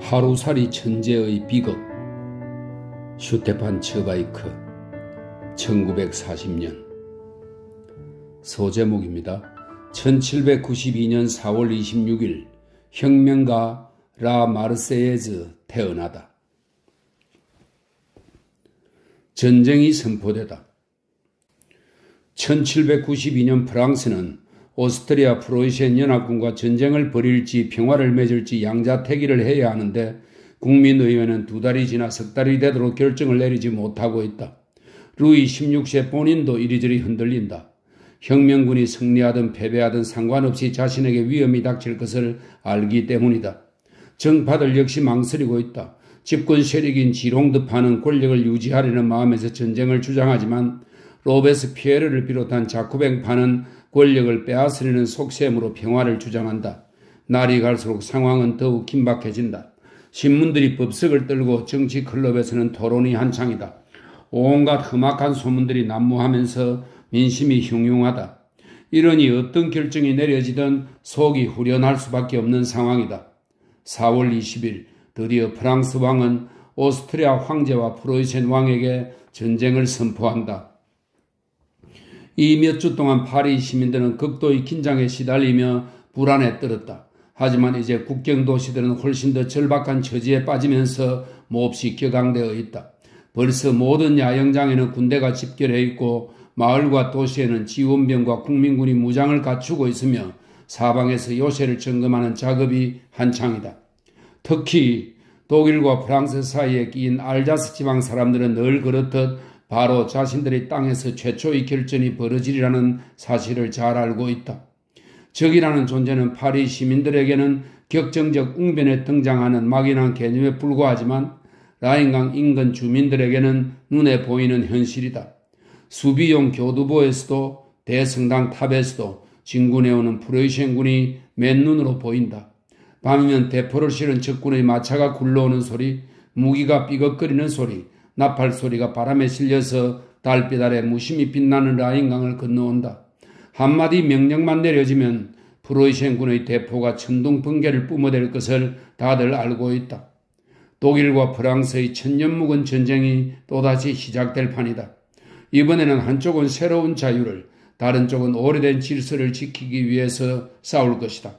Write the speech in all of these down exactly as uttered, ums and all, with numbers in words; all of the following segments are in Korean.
하루살이 천재의 비극. 슈테판 츠바이크 천구백사십 년. 소제목입니다. 천칠백구십이 년 사월 이십육일 혁명가 라 마르세예즈 태어나다. 전쟁이 선포되다. 천칠백구십이 년 프랑스는 오스트리아 프로이센 연합군과 전쟁을 벌일지 평화를 맺을지 양자택일을 해야 하는데 국민의회는 두 달이 지나 석 달이 되도록 결정을 내리지 못하고 있다. 루이 십육 세 본인도 이리저리 흔들린다. 혁명군이 승리하든 패배하든 상관없이 자신에게 위험이 닥칠 것을 알기 때문이다. 정파들 역시 망설이고 있다. 집권 세력인 지롱드파는 권력을 유지하려는 마음에서 전쟁을 주장하지만 로베스피에르를 비롯한 자쿠뱅파는 권력을 빼앗으려는 속셈으로 평화를 주장한다. 날이 갈수록 상황은 더욱 긴박해진다. 신문들이 법석을 떨고 정치 클럽에서는 토론이 한창이다. 온갖 험악한 소문들이 난무하면서 민심이 흉흉하다. 이러니 어떤 결정이 내려지든 속이 후련할 수밖에 없는 상황이다. 사월 이십일 드디어 프랑스 왕은 오스트리아 황제와 프로이센 왕에게 전쟁을 선포한다. 이 몇 주 동안 파리 시민들은 극도의 긴장에 시달리며 불안에 떨었다. 하지만 이제 국경 도시들은 훨씬 더 절박한 처지에 빠지면서 몹시 격앙되어 있다. 벌써 모든 야영장에는 군대가 집결해 있고 마을과 도시에는 지원병과 국민군이 무장을 갖추고 있으며 사방에서 요새를 점검하는 작업이 한창이다. 특히 독일과 프랑스 사이에 끼인 알자스 지방 사람들은 늘 그렇듯 바로 자신들의 땅에서 최초의 결전이 벌어지리라는 사실을 잘 알고 있다. 적이라는 존재는 파리 시민들에게는 격정적 웅변에 등장하는 막연한 개념에 불과하지만 라인강 인근 주민들에게는 눈에 보이는 현실이다. 수비용 교두보에서도 대성당 탑에서도 진군해오는 프로이센군이 맨눈으로 보인다. 밤이면 대포를 실은 적군의 마차가 굴러오는 소리, 무기가 삐걱거리는 소리, 나팔 소리가 바람에 실려서 달빛 아래 무심히 빛나는 라인강을 건너온다. 한마디 명령만 내려지면 프로이센군의 대포가 천둥 번개를 뿜어댈 것을 다들 알고 있다. 독일과 프랑스의 천년 묵은 전쟁이 또다시 시작될 판이다. 이번에는 한쪽은 새로운 자유를, 다른 쪽은 오래된 질서를 지키기 위해서 싸울 것이다.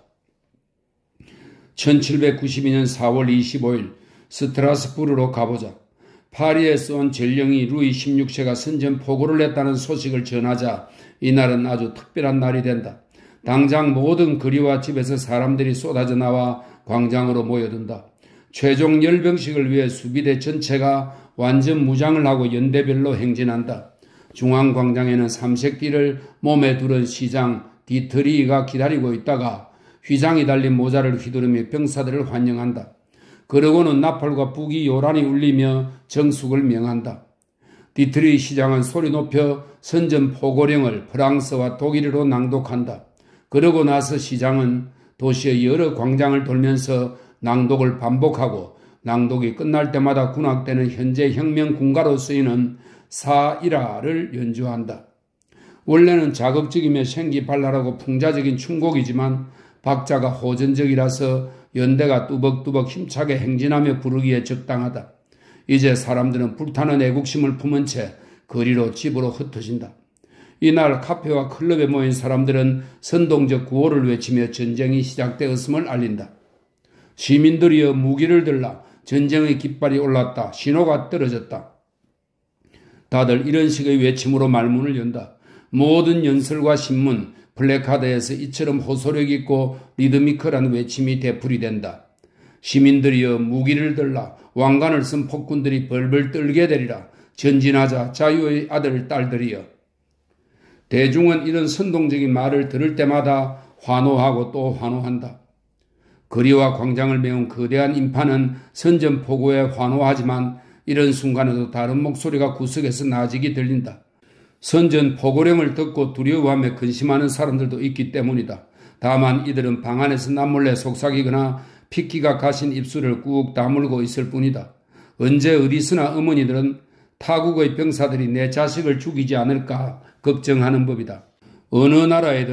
천칠백구십이 년 사월 이십오일 스트라스부르로 가보자. 파리에서 온 전령이 루이 십육 세가 선전포고를 했다는 소식을 전하자 이날은 아주 특별한 날이 된다. 당장 모든 거리와 집에서 사람들이 쏟아져 나와 광장으로 모여든다. 최종 열병식을 위해 수비대 전체가 완전 무장을 하고 연대별로 행진한다. 중앙광장에는 삼색띠를 몸에 두른 시장 디트리히가 기다리고 있다가 휘장이 달린 모자를 휘두르며 병사들을 환영한다. 그러고는 나팔과 북이 요란히 울리며 정숙을 명한다. 디트리히 시장은 소리 높여 선전포고령을 프랑스와 독일어로 낭독한다. 그러고 나서 시장은 도시의 여러 광장을 돌면서 낭독을 반복하고 낭독이 끝날 때마다 군악대는 현재 혁명 군가로 쓰이는 사이라를 연주한다. 원래는 자극적이며 생기발랄하고 풍자적인 춤곡이지만 박자가 호전적이라서 연대가 뚜벅뚜벅 힘차게 행진하며 부르기에 적당하다. 이제 사람들은 불타는 애국심을 품은 채 거리로 집으로 흩어진다. 이날 카페와 클럽에 모인 사람들은 선동적 구호를 외치며 전쟁이 시작되었음을 알린다. 시민들이여 무기를 들라. 전쟁의 깃발이 올랐다. 신호가 떨어졌다. 다들 이런 식의 외침으로 말문을 연다. 모든 연설과 신문, 플래카드에서 이처럼 호소력 있고 리드미컬한 외침이 되풀이된다. 시민들이여 무기를 들라. 왕관을 쓴 폭군들이 벌벌 떨게 되리라. 전진하자 자유의 아들 딸들이여. 대중은 이런 선동적인 말을 들을 때마다 환호하고 또 환호한다. 거리와 광장을 메운 거대한 인파는 선전포고에 환호하지만 이런 순간에도 다른 목소리가 구석에서 나직이 들린다. 선전포고령을 듣고 두려워하며 근심하는 사람들도 있기 때문이다. 다만 이들은 방 안에서 남몰래 속삭이거나 핏기가 가신 입술을 꾹 다물고 있을 뿐이다. 언제 어디서나 어머니들은 타국의 병사들이 내 자식을 죽이지 않을까 걱정하는 법이다. 어느 나라에든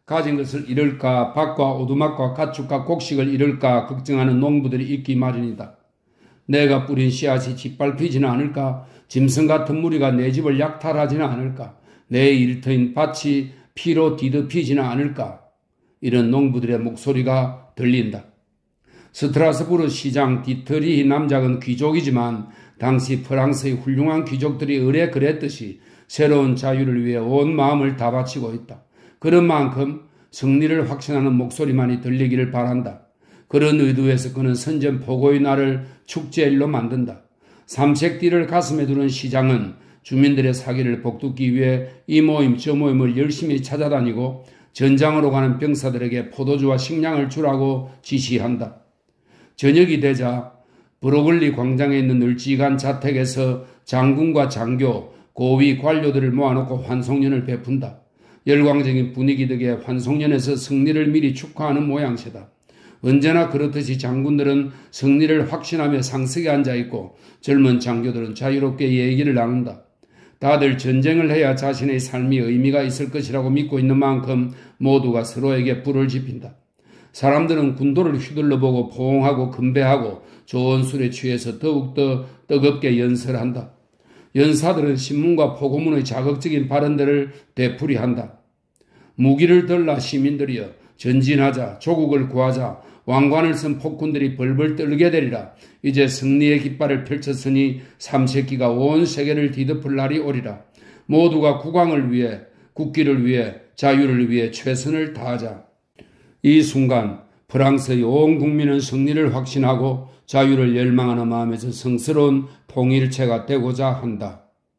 가진 것을 잃을까, 밭과 오두막과 가축과 곡식을 잃을까 걱정하는 농부들이 있기 마련이다. 내가 뿌린 씨앗이 짓밟히지는 않을까, 짐승 같은 무리가 내 집을 약탈하지는 않을까, 내 일터인 밭이 피로 뒤덮이지는 않을까, 이런 농부들의 목소리가 들린다. 스트라스부르 시장 디트리히 남작은 귀족이지만 당시 프랑스의 훌륭한 귀족들이 의뢰 그랬듯이 새로운 자유를 위해 온 마음을 다 바치고 있다. 그런 만큼 승리를 확신하는 목소리만이 들리기를 바란다. 그런 의도에서 그는 선전 포고의 날을 축제일로 만든다. 삼색띠를 가슴에 두른 시장은 주민들의 사기를 복돋기 위해 이 모임 저 모임을 열심히 찾아다니고 전장으로 가는 병사들에게 포도주와 식량을 주라고 지시한다. 저녁이 되자 브로글리 광장에 있는 널찍한 자택에서 장군과 장교, 고위 관료들을 모아놓고 환송연을 베푼다. 열광적인 분위기 덕에 환송연에서 승리를 미리 축하하는 모양새다. 언제나 그렇듯이 장군들은 승리를 확신하며 상석에 앉아있고 젊은 장교들은 자유롭게 얘기를 나눈다. 다들 전쟁을 해야 자신의 삶이 의미가 있을 것이라고 믿고 있는 만큼 모두가 서로에게 불을 지핀다. 사람들은 군도를 휘둘러보고 포옹하고 건배하고 좋은 술에 취해서 더욱더 뜨겁게 연설한다. 연사들은 신문과 포고문의 자극적인 발언들을 되풀이한다. 무기를 들라 시민들이여, 전진하자, 조국을 구하자, 왕관을 쓴 폭군들이 벌벌 떨게 되리라. 이제 승리의 깃발을 펼쳤으니 삼색기가 온 세계를 뒤덮을 날이 오리라. 모두가 국왕을 위해, 국기를 위해, 자유를 위해 최선을 다하자. 이 순간 프랑스의 온 국민은 승리를 확신하고 자유를 열망하는 마음에서 성스러운 통일체가 되고자 한다.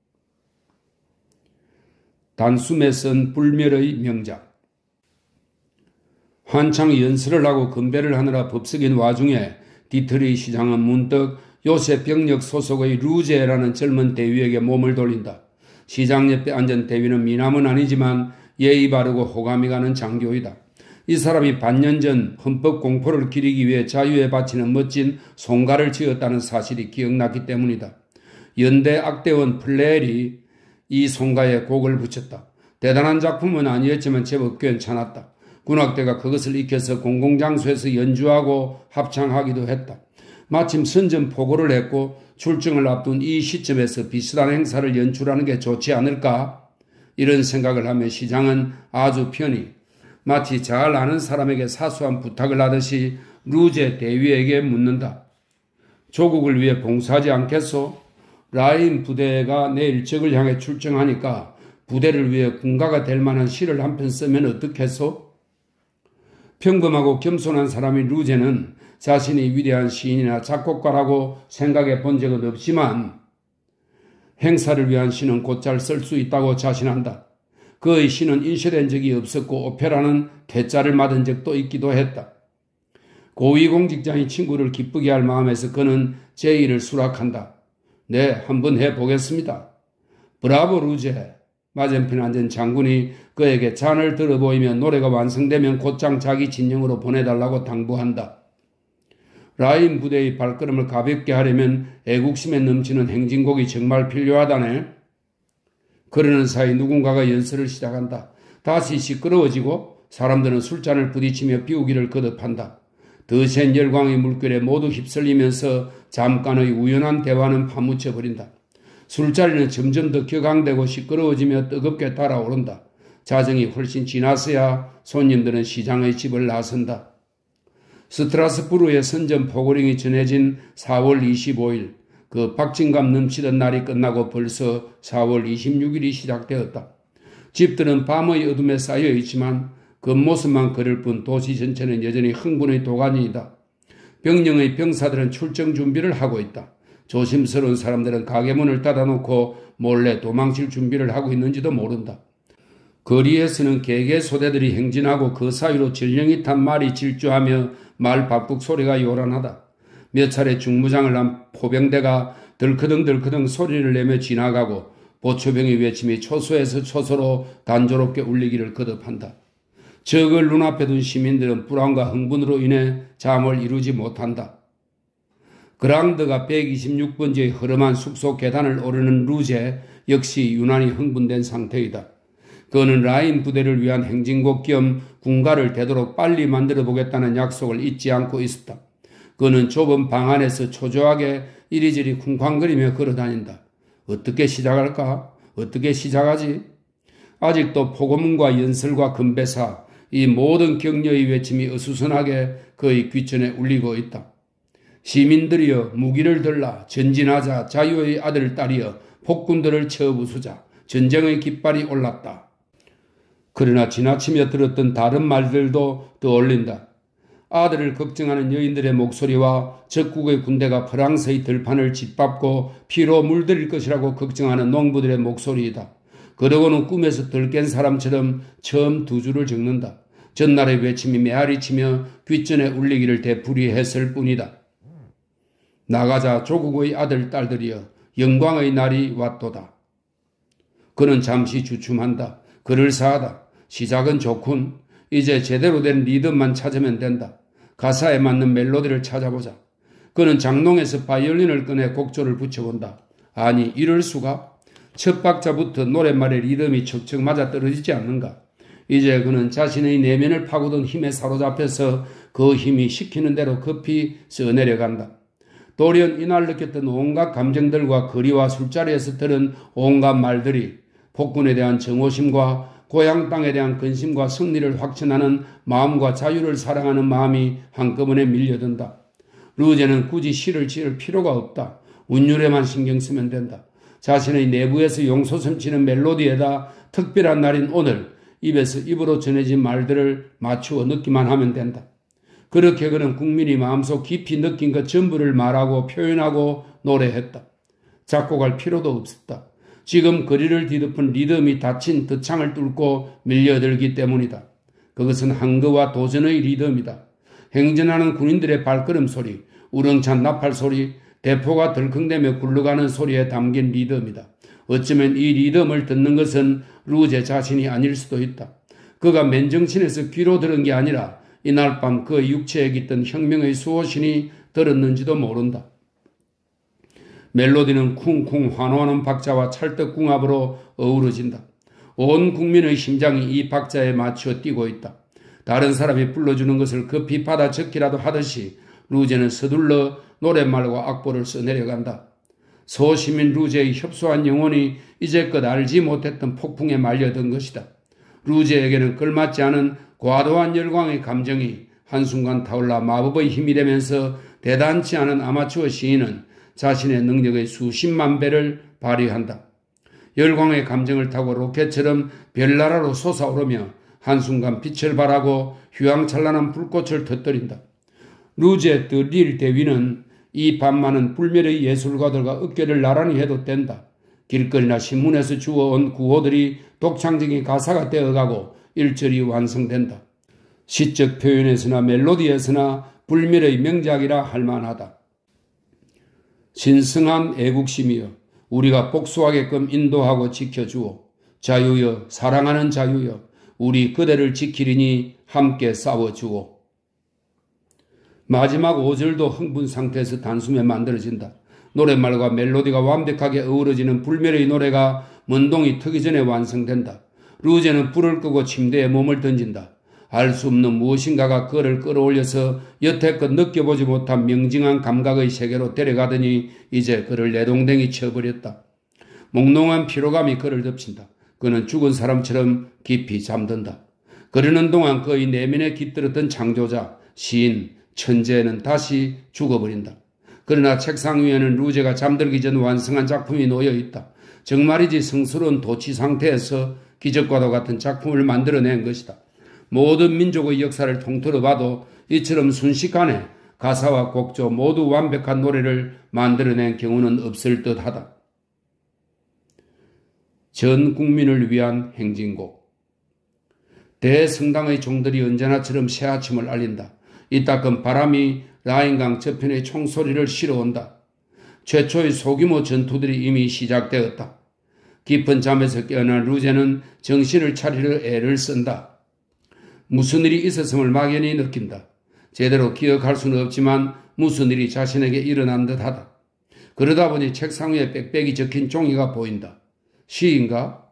단숨에 쓴 불멸의 명작. 한창 연설을 하고 건배를 하느라 법석인 와중에 디트리 시장은 문득 요새 병력 소속의 루제라는 젊은 대위에게 몸을 돌린다. 시장 옆에 앉은 대위는 미남은 아니지만 예의 바르고 호감이 가는 장교이다. 이 사람이 반년 전 헌법 공포를 기리기 위해 자유에 바치는 멋진 송가를 지었다는 사실이 기억났기 때문이다. 연대 악대원 플레엘이 이 송가에 곡을 붙였다. 대단한 작품은 아니었지만 제법 괜찮았다. 군악대가 그것을 익혀서 공공장소에서 연주하고 합창하기도 했다. 마침 선전 포고를 했고 출정을 앞둔 이 시점에서 비슷한 행사를 연출하는 게 좋지 않을까? 이런 생각을 하며 시장은 아주 편히 마치 잘 아는 사람에게 사소한 부탁을 하듯이 루제 대위에게 묻는다. 조국을 위해 봉사하지 않겠소? 라인 부대가 내 일적을 향해 출정하니까 부대를 위해 군가가 될 만한 시를 한 편 쓰면 어떻겠소? 평범하고 겸손한 사람인 루제는 자신이 위대한 시인이나 작곡가라고 생각해 본 적은 없지만 행사를 위한 시는 곧잘 쓸 수 있다고 자신한다. 그의 시는 인쇄된 적이 없었고 오페라는 퇴짜를 맞은 적도 있기도 했다. 고위공직자인 친구를 기쁘게 할 마음에서 그는 제의를 수락한다. 네, 한번 해보겠습니다. 브라보 루제. 맞은편에 앉은 장군이 그에게 잔을 들어 보이며 노래가 완성되면 곧장 자기 진영으로 보내달라고 당부한다. 라인 부대의 발걸음을 가볍게 하려면 애국심에 넘치는 행진곡이 정말 필요하다네. 그러는 사이 누군가가 연설을 시작한다. 다시 시끄러워지고 사람들은 술잔을 부딪히며 비우기를 거듭한다. 더 센 열광의 물결에 모두 휩쓸리면서 잠깐의 우연한 대화는 파묻혀버린다. 술자리는 점점 더 격앙되고 시끄러워지며 뜨겁게 달아오른다. 자정이 훨씬 지나서야 손님들은 시장의 집을 나선다. 스트라스부르의 선전 포고령이 전해진 사월 이십오일, 그 박진감 넘치던 날이 끝나고 벌써 사월 이십육일이 시작되었다. 집들은 밤의 어둠에 쌓여 있지만 겉모습만 그럴 뿐 도시 전체는 여전히 흥분의 도가니이다. 병령의 병사들은 출정 준비를 하고 있다. 조심스러운 사람들은 가게 문을 닫아놓고 몰래 도망칠 준비를 하고 있는지도 모른다. 거리에서는 개개소대들이 행진하고 그 사이로 전령이 탄 말이 질주하며 말 밥국 소리가 요란하다. 몇 차례 중무장을 한 포병대가 덜커덩덜커덩 소리를 내며 지나가고 보초병의 외침이 초소에서 초소로 단조롭게 울리기를 거듭한다. 적을 눈앞에 둔 시민들은 불안과 흥분으로 인해 잠을 이루지 못한다. 그랑드가 백이십육 번지의 허름한 숙소 계단을 오르는 루제 역시 유난히 흥분된 상태이다. 그는 라인 부대를 위한 행진곡 겸 군가를 되도록 빨리 만들어 보겠다는 약속을 잊지 않고 있었다. 그는 좁은 방 안에서 초조하게 이리저리 쿵쾅거리며 걸어다닌다. 어떻게 시작할까? 어떻게 시작하지? 아직도 포고문과 연설과 건배사, 이 모든 격려의 외침이 어수선하게 그의 귀천에 울리고 있다. 시민들이여 무기를 들라 전진하자 자유의 아들 딸이여 폭군들을 쳐 부수자 전쟁의 깃발이 올랐다. 그러나 지나치며 들었던 다른 말들도 떠올린다. 아들을 걱정하는 여인들의 목소리와 적국의 군대가 프랑스의 들판을 짓밟고 피로 물들일 것이라고 걱정하는 농부들의 목소리이다. 그러고는 꿈에서 덜 깬 사람처럼 처음 두 줄을 적는다. 전날의 외침이 메아리치며 귓전에 울리기를 되풀이했을 뿐이다. 나가자 조국의 아들 딸들이여 영광의 날이 왔도다. 그는 잠시 주춤한다. 그럴싸하다. 시작은 좋군. 이제 제대로 된 리듬만 찾으면 된다. 가사에 맞는 멜로디를 찾아보자. 그는 장롱에서 바이올린을 꺼내 곡조를 붙여본다. 아니 이럴 수가? 첫 박자부터 노랫말의 리듬이 척척 맞아 떨어지지 않는가? 이제 그는 자신의 내면을 파고든 힘에 사로잡혀서 그 힘이 시키는 대로 급히 써내려간다. 돌연 이날 느꼈던 온갖 감정들과 거리와 술자리에서 들은 온갖 말들이 폭군에 대한 정오심과 고향 땅에 대한 근심과 승리를 확신하는 마음과 자유를 사랑하는 마음이 한꺼번에 밀려든다. 루제는 굳이 시를 지을 필요가 없다. 운율에만 신경 쓰면 된다. 자신의 내부에서 용솟음치는 멜로디에다 특별한 날인 오늘 입에서 입으로 전해진 말들을 맞추어 넣기만 하면 된다. 그렇게 그는 국민이 마음속 깊이 느낀 것 전부를 말하고 표현하고 노래했다. 작곡할 필요도 없었다. 지금 거리를 뒤덮은 리듬이 닫힌 덧창을 뚫고 밀려들기 때문이다. 그것은 항거와 도전의 리듬이다. 행진하는 군인들의 발걸음 소리, 우렁찬 나팔 소리, 대포가 덜컹대며 굴러가는 소리에 담긴 리듬이다. 어쩌면 이 리듬을 듣는 것은 루제 자신이 아닐 수도 있다. 그가 맨정신에서 귀로 들은 게 아니라 이날 밤 그 육체에 깃든 혁명의 수호신이 들었는지도 모른다. 멜로디는 쿵쿵 환호하는 박자와 찰떡궁합으로 어우러진다. 온 국민의 심장이 이 박자에 맞추어 뛰고 있다. 다른 사람이 불러주는 것을 급히 받아 적기라도 하듯이 루제는 서둘러 노랫말과 악보를 써내려간다. 소시민 루제의 협소한 영혼이 이제껏 알지 못했던 폭풍에 말려든 것이다. 루제에게는 걸맞지 않은 과도한 열광의 감정이 한순간 타올라 마법의 힘이 되면서 대단치 않은 아마추어 시인은 자신의 능력의 수십만 배를 발휘한다. 열광의 감정을 타고 로켓처럼 별나라로 솟아오르며 한순간 빛을 발하고 휘황찬란한 불꽃을 터뜨린다. 루제 드 릴 대위는 이 밤만은 불멸의 예술가들과 어깨를 나란히 해도 된다. 길거리나 신문에서 주워온 구호들이 독창적인 가사가 되어가고 일절이 완성된다. 시적 표현에서나 멜로디에서나 불멸의 명작이라 할 만하다. 신성한 애국심이여 우리가 복수하게끔 인도하고 지켜주오. 자유여 사랑하는 자유여 우리 그대를 지키리니 함께 싸워주오. 마지막 오 절도 흥분 상태에서 단숨에 만들어진다. 노랫말과 멜로디가 완벽하게 어우러지는 불멸의 노래가 먼동이 트기 전에 완성된다. 루제는 불을 끄고 침대에 몸을 던진다. 알 수 없는 무엇인가가 그를 끌어올려서 여태껏 느껴보지 못한 명징한 감각의 세계로 데려가더니 이제 그를 내동댕이 쳐버렸다. 몽롱한 피로감이 그를 덮친다. 그는 죽은 사람처럼 깊이 잠든다. 그러는 동안 그의 내면에 깃들었던 창조자, 시인, 천재는 다시 죽어버린다. 그러나 책상 위에는 루제가 잠들기 전 완성한 작품이 놓여있다. 정말이지 성스러운 도취 상태에서 기적과도 같은 작품을 만들어낸 것이다. 모든 민족의 역사를 통틀어 봐도 이처럼 순식간에 가사와 곡조 모두 완벽한 노래를 만들어낸 경우는 없을 듯하다. 전 국민을 위한 행진곡. 대성당의 종들이 언제나처럼 새아침을 알린다. 이따금 바람이 라인강 저편의 총소리를 실어온다. 최초의 소규모 전투들이 이미 시작되었다. 깊은 잠에서 깨어난 루제는 정신을 차리려 애를 쓴다. 무슨 일이 있었음을 막연히 느낀다. 제대로 기억할 수는 없지만 무슨 일이 자신에게 일어난 듯하다. 그러다 보니 책상 위에 빽빽이 적힌 종이가 보인다. 시인가?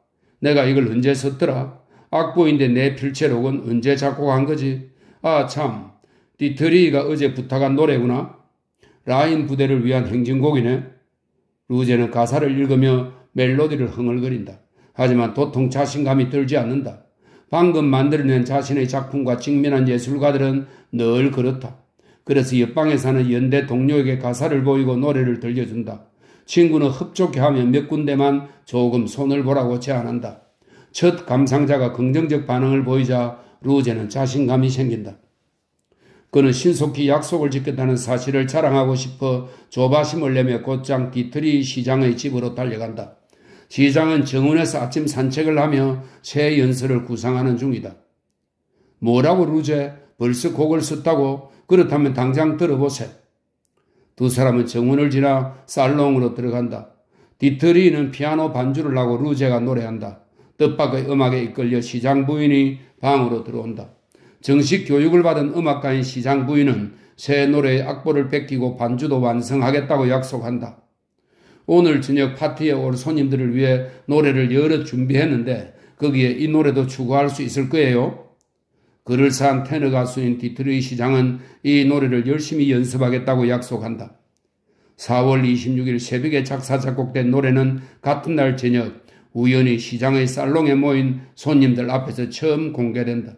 내가 이걸 언제 썼더라? 악보인데 내 필체록은 언제 작곡한 거지? 아 참, 디트리히가 어제 부탁한 노래구나. 라인 부대를 위한 행진곡이네. 루제는 가사를 읽으며 멜로디를 흥얼거린다. 하지만 도통 자신감이 들지 않는다. 방금 만들어낸 자신의 작품과 직면한 예술가들은 늘 그렇다. 그래서 옆방에 사는 연대 동료에게 가사를 보이고 노래를 들려준다. 친구는 흡족해하며 몇 군데만 조금 손을 보라고 제안한다. 첫 감상자가 긍정적 반응을 보이자 루제는 자신감이 생긴다. 그는 신속히 약속을 지켰다는 사실을 자랑하고 싶어 조바심을 내며 곧장 디트리 시장의 집으로 달려간다. 시장은 정원에서 아침 산책을 하며 새 연설을 구상하는 중이다. 뭐라고 루제? 벌써 곡을 썼다고? 그렇다면 당장 들어보세. 두 사람은 정원을 지나 살롱으로 들어간다. 디트리는 피아노 반주를 하고 루제가 노래한다. 뜻밖의 음악에 이끌려 시장 부인이 방으로 들어온다. 정식 교육을 받은 음악가인 시장 부인은 새 노래의 악보를 뺏기고 반주도 완성하겠다고 약속한다. 오늘 저녁 파티에 올 손님들을 위해 노래를 여러 준비했는데 거기에 이 노래도 추가할 수 있을 거예요. 그럴싸한 테너 가수인 디트리 시장은 이 노래를 열심히 연습하겠다고 약속한다. 사월 이십육일 새벽에 작사 작곡된 노래는 같은 날 저녁 우연히 시장의 살롱에 모인 손님들 앞에서 처음 공개된다.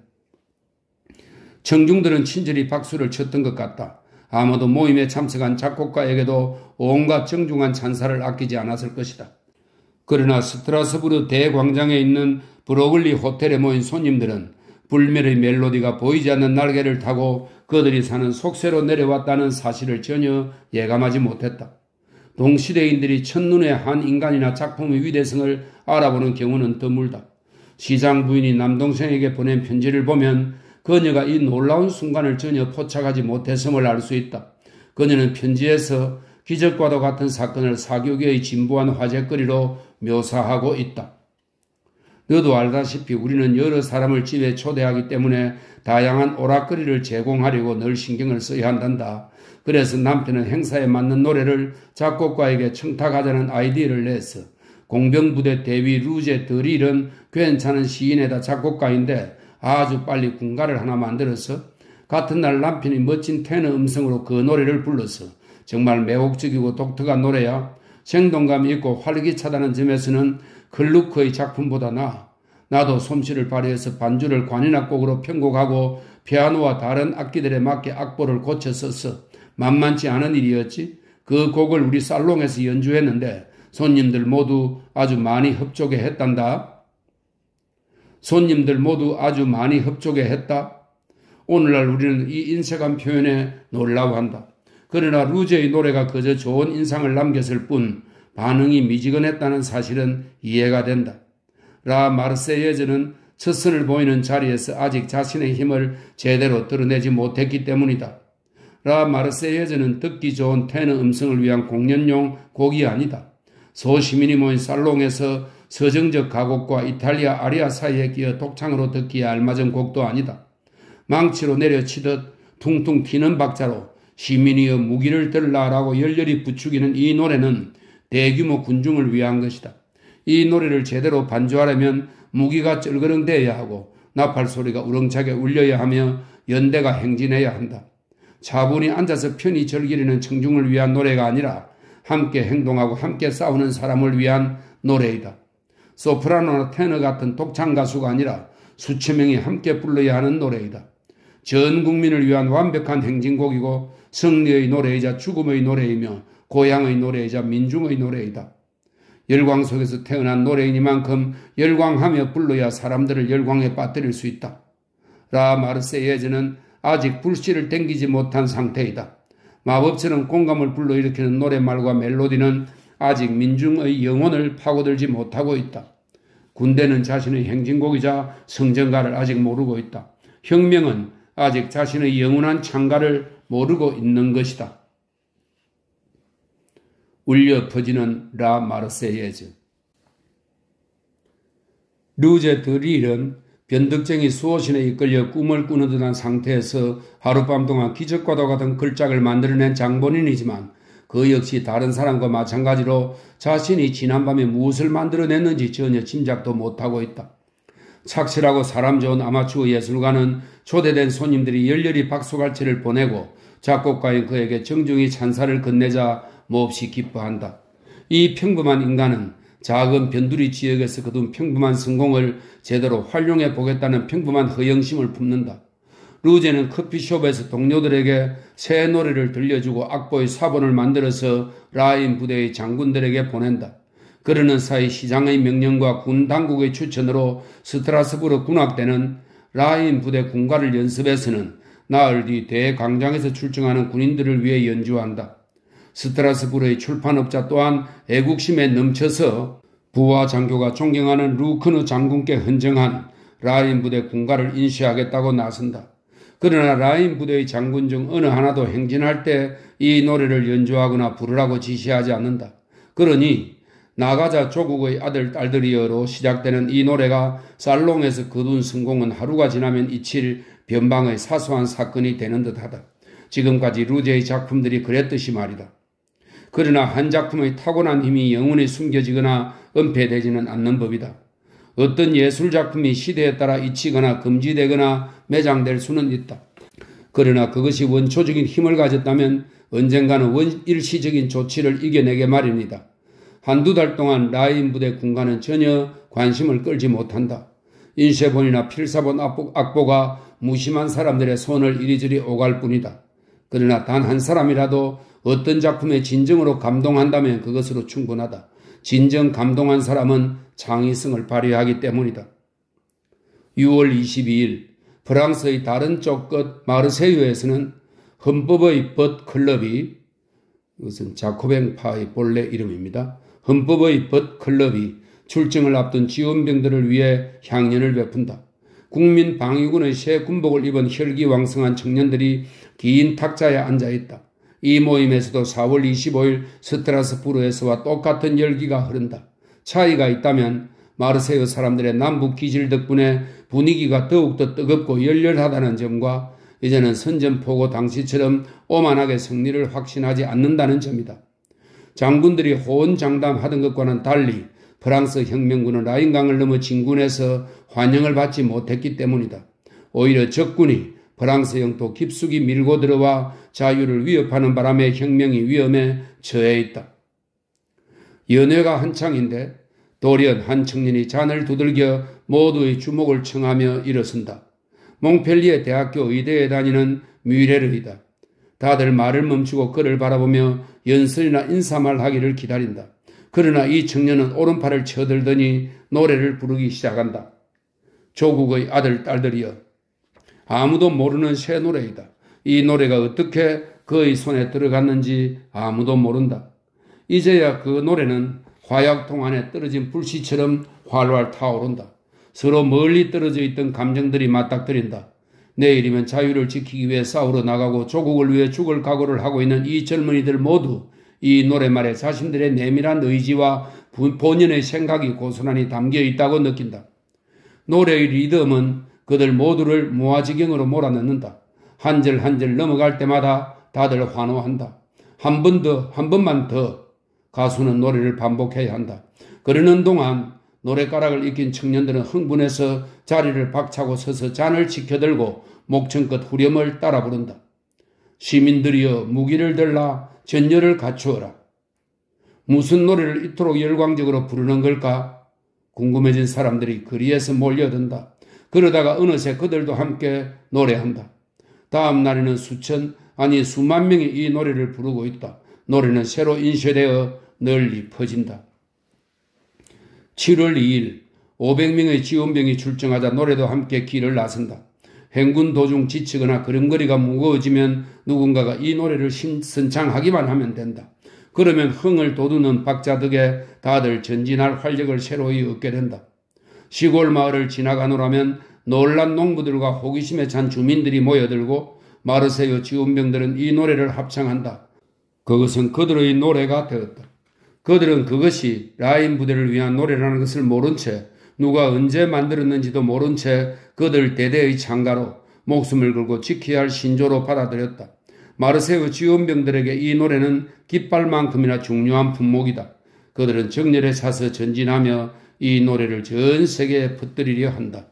청중들은 친절히 박수를 쳤던 것 같다. 아마도 모임에 참석한 작곡가에게도 온갖 정중한 찬사를 아끼지 않았을 것이다. 그러나 스트라스부르 대광장에 있는 브로글리 호텔에 모인 손님들은 불멸의 멜로디가 보이지 않는 날개를 타고 그들이 사는 속세로 내려왔다는 사실을 전혀 예감하지 못했다. 동시대인들이 첫눈에 한 인간이나 작품의 위대성을 알아보는 경우는 드물다. 시장 부인이 남동생에게 보낸 편지를 보면 그녀가 이 놀라운 순간을 전혀 포착하지 못했음을 알 수 있다. 그녀는 편지에서 기적과도 같은 사건을 사교계의 진부한 화제거리로 묘사하고 있다. 너도 알다시피 우리는 여러 사람을 집에 초대하기 때문에 다양한 오락거리를 제공하려고 늘 신경을 써야 한단다. 그래서 남편은 행사에 맞는 노래를 작곡가에게 청탁하자는 아이디어를 냈어. 공병부대 대위 루제 드릴은 괜찮은 시인에다 작곡가인데 아주 빨리 군가를 하나 만들어서 같은 날 남편이 멋진 테너 음성으로 그 노래를 불렀어. 정말 매혹적이고 독특한 노래야. 생동감이 있고 활기차다는 점에서는 글루크의 작품보다 나아. 나도 솜씨를 발휘해서 반주를 관현악곡으로 편곡하고 피아노와 다른 악기들에 맞게 악보를 고쳐 썼어. 만만치 않은 일이었지. 그 곡을 우리 살롱에서 연주했는데 손님들 모두 아주 많이 흡족해 했단다. 손님들 모두 아주 많이 흡족해 했다. 오늘날 우리는 이 인색한 표현에 놀라워한다. 그러나 루제의 노래가 그저 좋은 인상을 남겼을 뿐 반응이 미지근했다는 사실은 이해가 된다. 라 마르세예즈는 첫 선을 보이는 자리에서 아직 자신의 힘을 제대로 드러내지 못했기 때문이다. 라 마르세예즈는 듣기 좋은 테너 음성을 위한 공연용 곡이 아니다. 소시민이 모인 살롱에서 서정적 가곡과 이탈리아 아리아 사이에 끼어 독창으로 듣기에 알맞은 곡도 아니다. 망치로 내려치듯 퉁퉁 튀는 박자로 시민이여 무기를 들라라고 열렬히 부추기는 이 노래는 대규모 군중을 위한 것이다. 이 노래를 제대로 반주하려면 무기가 쩔그렁대어야 하고 나팔 소리가 우렁차게 울려야 하며 연대가 행진해야 한다. 차분히 앉아서 편히 즐기려는 청중을 위한 노래가 아니라 함께 행동하고 함께 싸우는 사람을 위한 노래이다. 소프라노나 테너 같은 독창 가수가 아니라 수천 명이 함께 불러야 하는 노래이다. 전 국민을 위한 완벽한 행진곡이고 승리의 노래이자 죽음의 노래이며 고향의 노래이자 민중의 노래이다. 열광 속에서 태어난 노래이니만큼 열광하며 불러야 사람들을 열광에 빠뜨릴 수 있다. 라 마르세예즈는 아직 불씨를 땡기지 못한 상태이다. 마법처럼 공감을 불러일으키는 노랫말과 멜로디는 아직 민중의 영혼을 파고들지 못하고 있다. 군대는 자신의 행진곡이자 성전가를 아직 모르고 있다. 혁명은 아직 자신의 영원한 창가를 모르고 있는 것이다. 울려 퍼지는 라 마르세예즈. 루제 드릴은 변덕쟁이 수호신에 이끌려 꿈을 꾸는 듯한 상태에서 하룻밤 동안 기적과도 같은 걸작을 만들어낸 장본인이지만 그 역시 다른 사람과 마찬가지로 자신이 지난밤에 무엇을 만들어냈는지 전혀 짐작도 못하고 있다. 착실하고 사람 좋은 아마추어 예술가는 초대된 손님들이 열렬히 박수갈채를 보내고 작곡가인 그에게 정중히 찬사를 건네자 몹시 기뻐한다. 이 평범한 인간은 작은 변두리 지역에서 거둔 평범한 성공을 제대로 활용해 보겠다는 평범한 허영심을 품는다. 루제는 커피숍에서 동료들에게 새 노래를 들려주고 악보의 사본을 만들어서 라인 부대의 장군들에게 보낸다. 그러는 사이 시장의 명령과 군 당국의 추천으로 스트라스부르 군악대는 라인 부대 군가를 연습해서는 나흘 뒤 대광장에서 출정하는 군인들을 위해 연주한다. 스트라스부르의 출판업자 또한 애국심에 넘쳐서 부하 장교가 존경하는 루크느 장군께 헌정한 라인 부대 군가를 인쇄하겠다고 나선다. 그러나 라인 부대의 장군 중 어느 하나도 행진할 때 이 노래를 연주하거나 부르라고 지시하지 않는다. 그러니 나가자 조국의 아들 딸들이여로 시작되는 이 노래가 살롱에서 거둔 성공은 하루가 지나면 잊힐 변방의 사소한 사건이 되는 듯하다. 지금까지 루제의 작품들이 그랬듯이 말이다. 그러나 한 작품의 타고난 힘이 영원히 숨겨지거나 은폐되지는 않는 법이다. 어떤 예술작품이 시대에 따라 잊히거나 금지되거나 매장될 수는 있다. 그러나 그것이 원초적인 힘을 가졌다면 언젠가는 원일시적인 조치를 이겨내게 마련이다. 한두 달 동안 라인 부대 군가는 전혀 관심을 끌지 못한다. 인쇄본이나 필사본 악보가 무심한 사람들의 손을 이리저리 오갈 뿐이다. 그러나 단 한 사람이라도 어떤 작품에 진정으로 감동한다면 그것으로 충분하다. 진정 감동한 사람은 창의성을 발휘하기 때문이다. 유월 이십이일 프랑스의 다른 쪽 끝 마르세유에서는 헌법의 벗 클럽이, 이것은 자코뱅파의 본래 이름입니다. 헌법의 벗 클럽이 출정을 앞둔 지원병들을 위해 향연을 베푼다. 국민방위군의 새 군복을 입은 혈기왕성한 청년들이 긴 탁자에 앉아있다. 이 모임에서도 사월 이십오일 스트라스부르에서와 똑같은 열기가 흐른다. 차이가 있다면 마르세유 사람들의 남북 기질 덕분에 분위기가 더욱더 뜨겁고 열렬하다는 점과 이제는 선전포고 당시처럼 오만하게 승리를 확신하지 않는다는 점이다. 장군들이 호언장담하던 것과는 달리 프랑스 혁명군은 라인강을 넘어 진군해서 환영을 받지 못했기 때문이다. 오히려 적군이 프랑스 영토 깊숙이 밀고 들어와 자유를 위협하는 바람에 혁명이 위험에 처해 있다. 연회가 한창인데 돌연 한 청년이 잔을 두들겨 모두의 주목을 청하며 일어선다. 몽펠리에 대학교 의대에 다니는 뮤레르이다. 다들 말을 멈추고 그를 바라보며 연설이나 인사말 하기를 기다린다. 그러나 이 청년은 오른팔을 쳐들더니 노래를 부르기 시작한다. 조국의 아들 딸들이여, 아무도 모르는 새 노래이다. 이 노래가 어떻게 그의 손에 들어갔는지 아무도 모른다. 이제야 그 노래는 화약통 안에 떨어진 불씨처럼 활활 타오른다. 서로 멀리 떨어져 있던 감정들이 맞닥뜨린다. 내일이면 자유를 지키기 위해 싸우러 나가고 조국을 위해 죽을 각오를 하고 있는 이 젊은이들 모두 이 노래말에 자신들의 내밀한 의지와 본연의 생각이 고스란히 담겨 있다고 느낀다. 노래의 리듬은 그들 모두를 무아지경으로 몰아넣는다. 한 절 한 절 넘어갈 때마다 다들 환호한다. 한 번 더, 한 번만 더 가수는 노래를 반복해야 한다. 그러는 동안 노래가락을 익힌 청년들은 흥분해서 자리를 박차고 서서 잔을 치켜들고 목청껏 후렴을 따라 부른다. 시민들이여 무기를 들라 전열을 갖추어라. 무슨 노래를 이토록 열광적으로 부르는 걸까? 궁금해진 사람들이 거리에서 몰려든다. 그러다가 어느새 그들도 함께 노래한다. 다음 날에는 수천, 아니 수만 명이 이 노래를 부르고 있다. 노래는 새로 인쇄되어 널리 퍼진다. 칠월 이일 오백 명의 지원병이 출정하자 노래도 함께 길을 나선다. 행군 도중 지치거나 걸음걸이가 무거워지면 누군가가 이 노래를 신선창하기만 하면 된다. 그러면 흥을 돋우는 박자 덕에 다들 전진할 활력을 새로이 얻게 된다. 시골 마을을 지나가노라면 놀란 농부들과 호기심에 찬 주민들이 모여들고 마르세유 지원병들은 이 노래를 합창한다. 그것은 그들의 노래가 되었다. 그들은 그것이 라인 부대를 위한 노래라는 것을 모른 채 누가 언제 만들었는지도 모른 채 그들 대대의 창가로 목숨을 걸고 지켜야 할 신조로 받아들였다. 마르세유 지원병들에게 이 노래는 깃발만큼이나 중요한 품목이다. 그들은 정열에 차서 전진하며 이 노래를 전 세계에 퍼뜨리려 한다.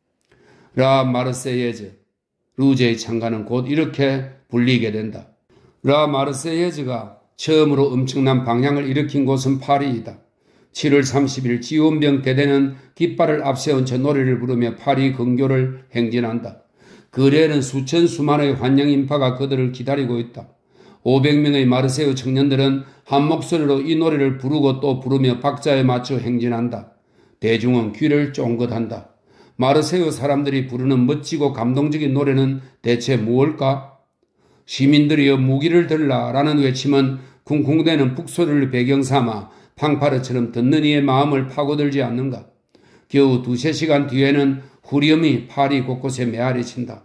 라 마르세예즈, 루제의 창가는 곧 이렇게 불리게 된다. 라 마르세예즈가 처음으로 엄청난 방향을 일으킨 곳은 파리이다. 칠월 삼십일 지원병 대대는 깃발을 앞세운 채 노래를 부르며 파리 근교를 행진한다. 거리에는 수천 수만의 환영 인파가 그들을 기다리고 있다. 오백 명의 마르세유 청년들은 한 목소리로 이 노래를 부르고 또 부르며 박자에 맞춰 행진한다. 대중은 귀를 쫑긋한다. 마르세유 사람들이 부르는 멋지고 감동적인 노래는 대체 무엇일까? 시민들이여 무기를 들라라는 외침은 쿵쿵대는 북소리를 배경 삼아 팡파르처럼 듣는 이의 마음을 파고들지 않는가? 겨우 두세 시간 뒤에는 후렴이 파리 곳곳에 메아리 친다.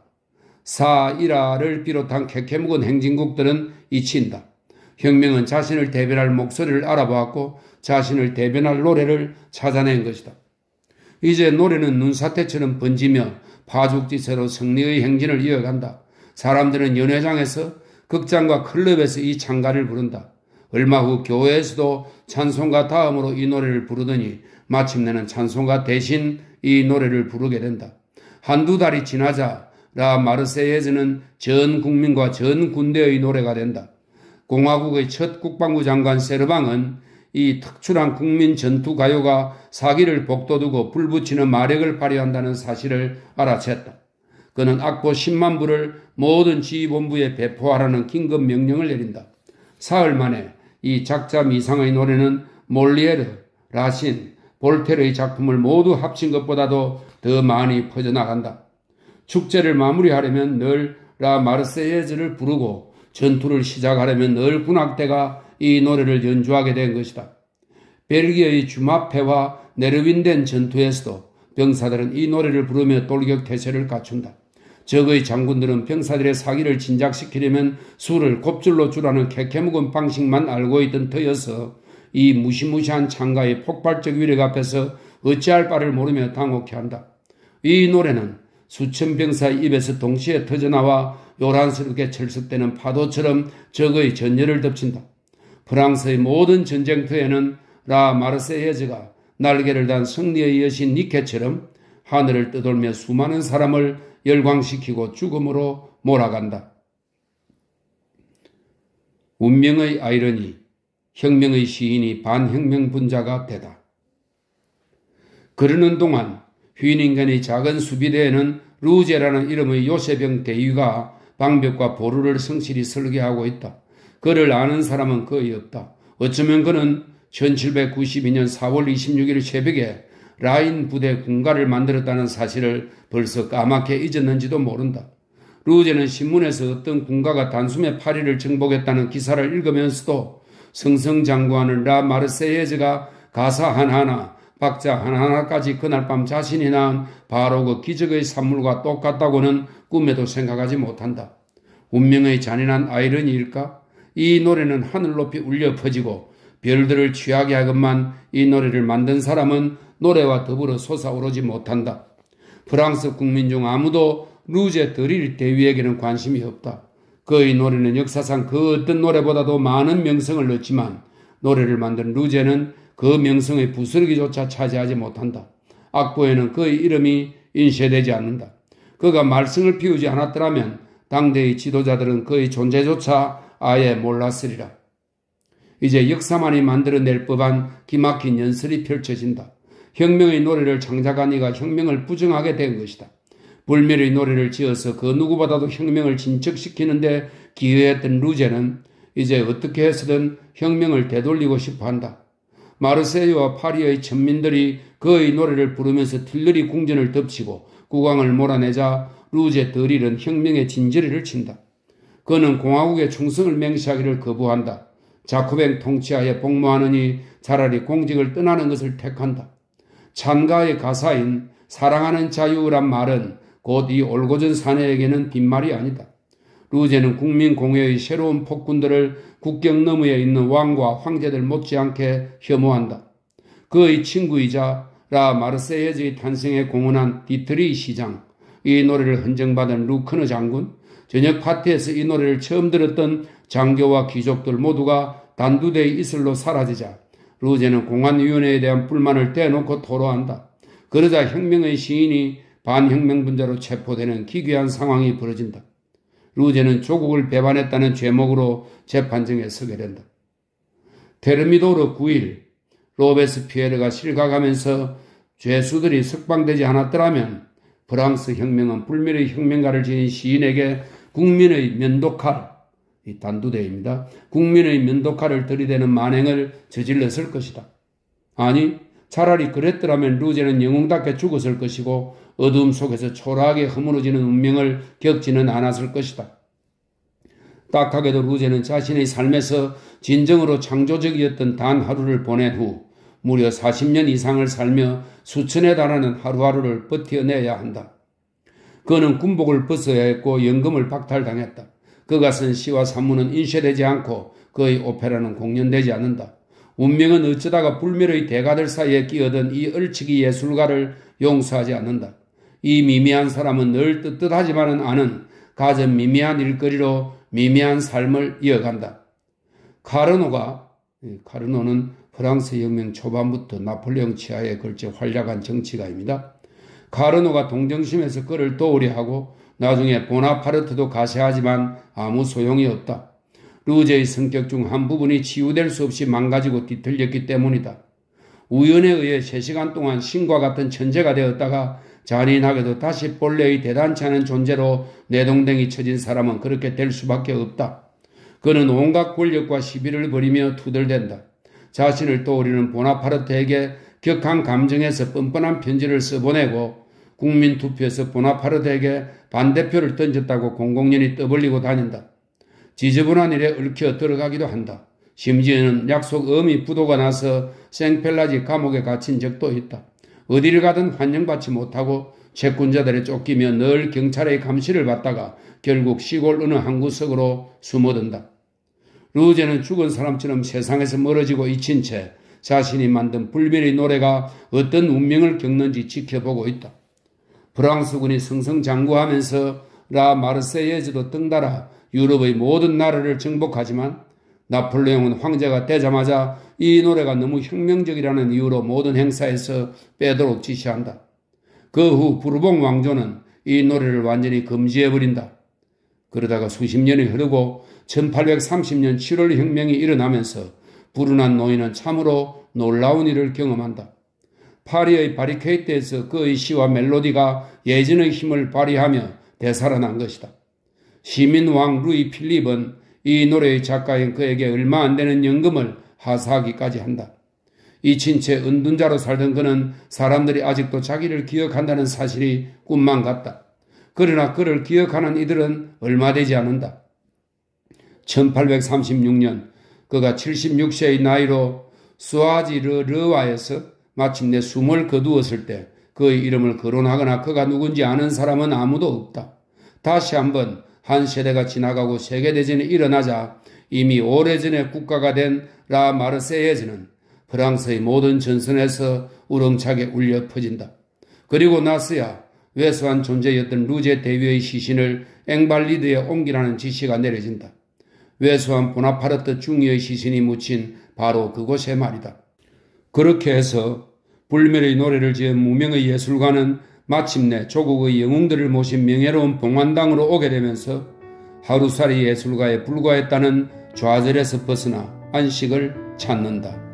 사이라를 비롯한 캐캐묵은 행진국들은 잊힌다. 혁명은 자신을 대변할 목소리를 알아보았고 자신을 대변할 노래를 찾아낸 것이다. 이제 노래는 눈사태처럼 번지며 파죽지세로 승리의 행진을 이어간다. 사람들은 연회장에서 극장과 클럽에서 이 찬가를 부른다. 얼마 후 교회에서도 찬송가 다음으로 이 노래를 부르더니 마침내는 찬송가 대신 이 노래를 부르게 된다. 한두 달이 지나자 라 마르세예즈는 전 국민과 전 군대의 노래가 된다. 공화국의 첫 국방부 장관 세르방은 이 특출한 국민 전투 가요가 사기를 복도두고 불붙이는 마력을 발휘한다는 사실을 알아챘다. 그는 악보 십만 부를 모든 지휘본부에 배포하라는 긴급 명령을 내린다. 사흘 만에 이 작자 미상의 노래는 몰리에르, 라신, 볼테르의 작품을 모두 합친 것보다도 더 많이 퍼져나간다. 축제를 마무리하려면 늘 라 마르세예즈를 부르고 전투를 시작하려면 늘 군악대가 이 노래를 연주하게 된 것이다. 벨기에의 주마페와 네르윈덴 전투에서도 병사들은 이 노래를 부르며 돌격태세를 갖춘다. 적의 장군들은 병사들의 사기를 진작시키려면 수를 곱줄로 주라는 캐캐묵은 방식만 알고 있던 터여서 이 무시무시한 창가의 폭발적 위력 앞에서 어찌할 바를 모르며 당혹해한다. 이 노래는 수천 병사의 입에서 동시에 터져나와 요란스럽게 철썩대는 파도처럼 적의 전열을 덮친다. 프랑스의 모든 전쟁터에는 라 마르세예즈가 날개를 단 승리의 여신 니케처럼 하늘을 떠돌며 수많은 사람을 열광시키고 죽음으로 몰아간다. 운명의 아이러니, 혁명의 시인이 반혁명 분자가 되다. 그러는 동안 휘닝겐의 작은 수비대에는 루제라는 이름의 요새병 대위가 방벽과 보루를 성실히 설계하고 있다. 그를 아는 사람은 거의 없다. 어쩌면 그는 천칠백구십이 년 사월 이십육일 새벽에 라인 부대 군가를 만들었다는 사실을 벌써 까맣게 잊었는지도 모른다. 루제는 신문에서 어떤 군가가 단숨에 파리를 정복했다는 기사를 읽으면서도 승승장구하는 라 마르세예즈가 가사 하나하나, 박자 하나하나까지 그날 밤 자신이 낳은 바로 그 기적의 산물과 똑같다고는 꿈에도 생각하지 못한다. 운명의 잔인한 아이러니일까? 이 노래는 하늘 높이 울려 퍼지고 별들을 취하게 하건만 이 노래를 만든 사람은 노래와 더불어 솟아오르지 못한다. 프랑스 국민 중 아무도 루제 드릴 대위에게는 관심이 없다. 그의 노래는 역사상 그 어떤 노래보다도 많은 명성을 얻지만 노래를 만든 루제는 그 명성의 부스러기조차 차지하지 못한다. 악보에는 그의 이름이 인쇄되지 않는다. 그가 말썽을 피우지 않았더라면 당대의 지도자들은 그의 존재조차 아예 몰랐으리라. 이제 역사만이 만들어낼 법한 기막힌 연설이 펼쳐진다. 혁명의 노래를 창작한 이가 혁명을 부정하게 된 것이다. 불멸의 노래를 지어서 그 누구보다도 혁명을 진척시키는데 기여했던 루제는 이제 어떻게 해서든 혁명을 되돌리고 싶어한다. 마르세유와 파리의 천민들이 그의 노래를 부르면서 틀러리 궁전을 덮치고 국왕을 몰아내자 루제 드릴은 혁명의 진저리를 친다. 그는 공화국의 충성을 맹세하기를 거부한다. 자쿠뱅 통치하에 복무하느니 차라리 공직을 떠나는 것을 택한다. 찬가의 가사인 사랑하는 자유란 말은 곧 이 올고전 사내에게는 빈말이 아니다. 루제는 국민 공회의 새로운 폭군들을 국경 너머에 있는 왕과 황제들 못지않게 혐오한다. 그의 친구이자 라 마르세예즈의 탄생에 공헌한 디트리 시장, 이 노래를 헌정받은 루크너 장군, 저녁 파티에서 이 노래를 처음 들었던 장교와 귀족들 모두가 단두대의 이슬로 사라지자 루제는 공안위원회에 대한 불만을 떼놓고 토로한다. 그러자 혁명의 시인이 반혁명분자로 체포되는 기괴한 상황이 벌어진다. 루제는 조국을 배반했다는 죄목으로 재판정에 서게 된다. 테르미도르 구 일 로베스피에르가 실각하면서 죄수들이 석방되지 않았더라면 프랑스 혁명은 불멸의 혁명가를 지닌 시인에게 국민의 면도칼, 이 단두대입니다. 국민의 면도칼을 들이대는 만행을 저질렀을 것이다. 아니, 차라리 그랬더라면 루제는 영웅답게 죽었을 것이고 어두움 속에서 초라하게 허물어지는 운명을 겪지는 않았을 것이다. 딱하게도 루제는 자신의 삶에서 진정으로 창조적이었던 단 하루를 보낸 후 무려 사십 년 이상을 살며 수천에 달하는 하루하루를 버텨내야 한다. 그는 군복을 벗어야 했고 연금을 박탈당했다. 그가 쓴 시와 산문은 인쇄되지 않고 그의 오페라는 공연되지 않는다. 운명은 어쩌다가 불멸의 대가들 사이에 끼어든 이 얼치기 예술가를 용서하지 않는다. 이 미미한 사람은 늘 떳떳하지만은 않은 가진 미미한 일거리로 미미한 삶을 이어간다. 카르노가, 카르노는 프랑스 혁명 초반부터 나폴레옹 치하에 걸쳐 활약한 정치가입니다. 카르노가 동정심에서 그를 도우려 하고 나중에 보나파르트도 가세하지만 아무 소용이 없다. 루제의 성격 중 한 부분이 치유될 수 없이 망가지고 뒤틀렸기 때문이다. 우연에 의해 세 시간 동안 신과 같은 천재가 되었다가 잔인하게도 다시 본래의 대단치 않은 존재로 내동댕이 쳐진 사람은 그렇게 될 수밖에 없다. 그는 온갖 권력과 시비를 벌이며 투덜댄다. 자신을 떠올리는 보나파르트에게 격한 감정에서 뻔뻔한 편지를 써보내고 국민투표에서 보나파르트에게 반대표를 던졌다고 공공연히 떠벌리고 다닌다. 지저분한 일에 얽혀 들어가기도 한다. 심지어는 약속 엄히 부도가 나서 생펠라지 감옥에 갇힌 적도 있다. 어디를 가든 환영받지 못하고 채권자들에 쫓기며 늘 경찰의 감시를 받다가 결국 시골 어느 한 구석으로 숨어든다. 루제는 죽은 사람처럼 세상에서 멀어지고 잊힌 채 자신이 만든 불멸의 노래가 어떤 운명을 겪는지 지켜보고 있다. 프랑스군이 승승장구하면서 라 마르세예즈도 등달아 유럽의 모든 나라를 정복하지만 나폴레옹은 황제가 되자마자 이 노래가 너무 혁명적이라는 이유로 모든 행사에서 빼도록 지시한다. 그 후 부르봉 왕조는 이 노래를 완전히 금지해버린다. 그러다가 수십 년이 흐르고 천팔백삼십 년 칠월 혁명이 일어나면서 불운한 노인은 참으로 놀라운 일을 경험한다. 파리의 바리케이트에서 그의 시와 멜로디가 예전의 힘을 발휘하며 되살아난 것이다. 시민왕 루이 필립은 이 노래의 작가인 그에게 얼마 안 되는 연금을 하사하기까지 한다. 잊힌 채 은둔자로 살던 그는 사람들이 아직도 자기를 기억한다는 사실이 꿈만 같다. 그러나 그를 기억하는 이들은 얼마 되지 않는다. 천팔백삼십육 년 그가 칠십육 세의 나이로 수아지르르와에서 마침내 숨을 거두었을 때 그의 이름을 거론하거나 그가 누군지 아는 사람은 아무도 없다. 다시 한번 한 세대가 지나가고 세계대전이 일어나자 이미 오래전에 국가가 된 라 마르세예즈는 프랑스의 모든 전선에서 우렁차게 울려 퍼진다. 그리고 나서야 왜소한 존재였던 루제 대위의 시신을 앵발리드에 옮기라는 지시가 내려진다. 왜소한 보나파르트 중위의 시신이 묻힌 바로 그곳에 말이다. 그렇게 해서 불멸의 노래를 지은 무명의 예술가는 마침내 조국의 영웅들을 모신 명예로운 봉환당으로 오게 되면서 하루살이 예술가에 불과했다는 좌절에서 벗어나 안식을 찾는다.